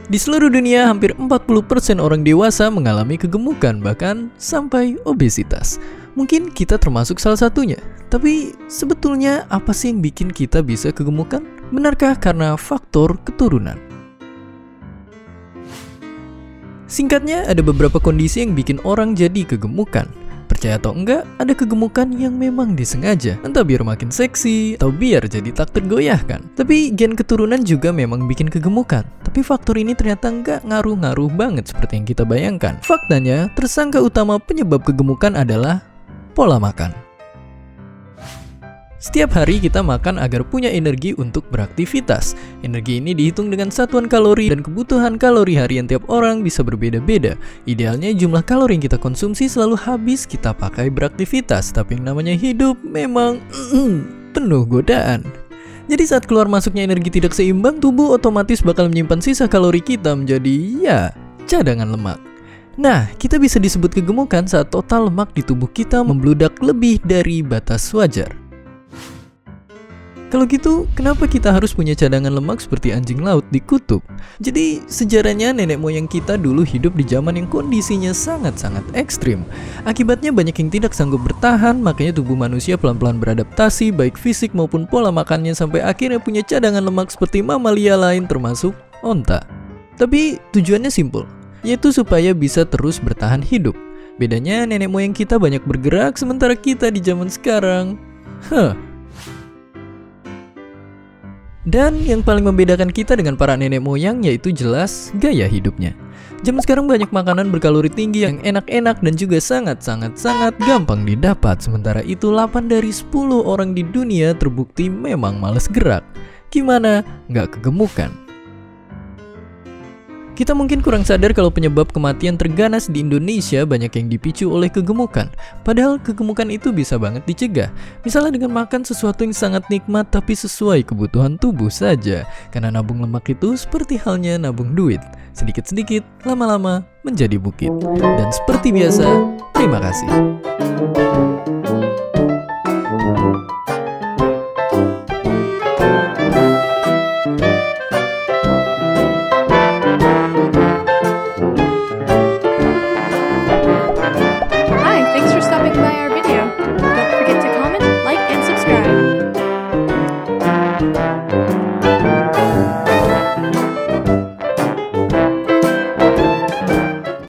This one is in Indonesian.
Di seluruh dunia, hampir 40% orang dewasa mengalami kegemukan, bahkan sampai obesitas. Mungkin kita termasuk salah satunya. Tapi sebetulnya apa sih yang bikin kita bisa kegemukan? Benarkah karena faktor keturunan? Singkatnya, ada beberapa kondisi yang bikin orang jadi kegemukan. Percaya atau enggak, ada kegemukan yang memang disengaja. Entah biar makin seksi, atau biar jadi tak tergoyahkan. Tapi gen keturunan juga memang bikin kegemukan. Tapi faktor ini ternyata enggak ngaruh-ngaruh banget seperti yang kita bayangkan. Faktanya, tersangka utama penyebab kegemukan adalah pola makan. Setiap hari kita makan agar punya energi untuk beraktivitas. Energi ini dihitung dengan satuan kalori dan kebutuhan kalori harian tiap orang bisa berbeda-beda. Idealnya jumlah kalori yang kita konsumsi selalu habis kita pakai beraktivitas. Tapi yang namanya hidup memang penuh godaan. Jadi saat keluar masuknya energi tidak seimbang, tubuh otomatis bakal menyimpan sisa kalori kita menjadi cadangan lemak. Nah, kita bisa disebut kegemukan saat total lemak di tubuh kita membludak lebih dari batas wajar. Kalau gitu, kenapa kita harus punya cadangan lemak seperti anjing laut di kutub? Jadi, sejarahnya nenek moyang kita dulu hidup di zaman yang kondisinya sangat-sangat ekstrim. Akibatnya banyak yang tidak sanggup bertahan, makanya tubuh manusia pelan-pelan beradaptasi, baik fisik maupun pola makannya, sampai akhirnya punya cadangan lemak seperti mamalia lain termasuk onta. Tapi tujuannya simpel, yaitu supaya bisa terus bertahan hidup. Bedanya nenek moyang kita banyak bergerak, sementara kita di zaman sekarang, Dan yang paling membedakan kita dengan para nenek moyang yaitu jelas gaya hidupnya. Zaman sekarang banyak makanan berkalori tinggi yang enak-enak dan juga sangat gampang didapat. Sementara itu 8 dari 10 orang di dunia terbukti memang malas gerak. Gimana? Nggak kegemukan? Kita mungkin kurang sadar kalau penyebab kematian terganas di Indonesia banyak yang dipicu oleh kegemukan. Padahal kegemukan itu bisa banget dicegah. Misalnya dengan makan sesuatu yang sangat nikmat tapi sesuai kebutuhan tubuh saja. Karena nabung lemak itu seperti halnya nabung duit. Sedikit-sedikit, lama-lama menjadi bukit. Dan seperti biasa, terima kasih.